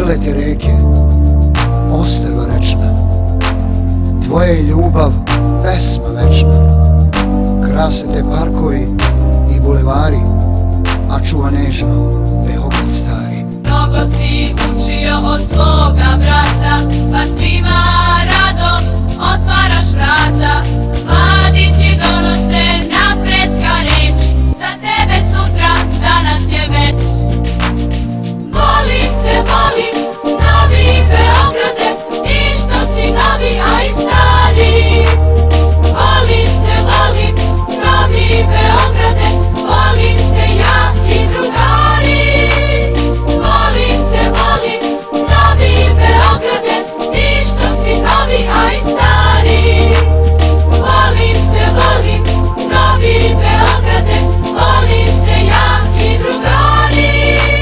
prelete reke, ostrva rečna, tvoja je ljubav pesma večna. Krase te parkovi i bulevari, a čuva nežno Beograd stari. Mnogo si učio od svoga brata, pa svima radom otvaraš vrata. Mladi ti donose napretka reč, za tebe sutra danas je već. Molim te, molim, novi Beograde, ti što si novi, a i stari. Molim te, molim, novi Beograde, volim te ja i drugari. Molim te, molim, novi Beograde, ti što si novi, a i stari. Volim te, volim, novi Beograde, volim te ja i drugari.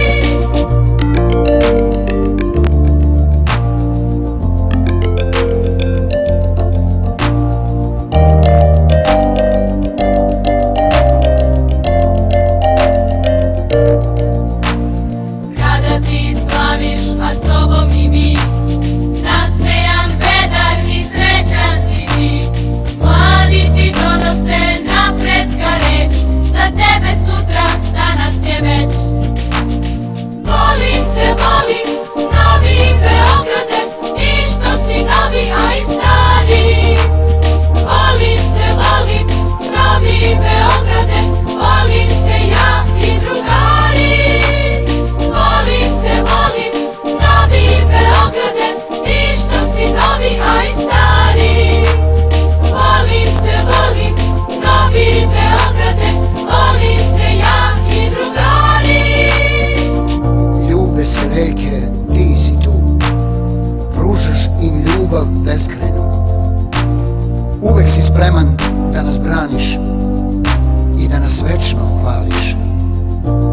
Kada ti slaviš, a s tobom i mi, nasmejan, vedar i srećan si ti. Mladi ti donose napretka reč, za tebe sutra danas je već. Volim te, volim, novi Beograde, ti što si novi, a i stari. Volim te, volim, novi Beograde, volim te ja i drugari. Volim te, volim, novi Beograde, ti što si novi, a i stari. Volim te, volim, novi Beograde, volim te ja i drugari. Ljube se reke, ti si tu, pružaš im ljubav beskrajnu. Uvek si spreman da nas braniš i da nas večno hvališ.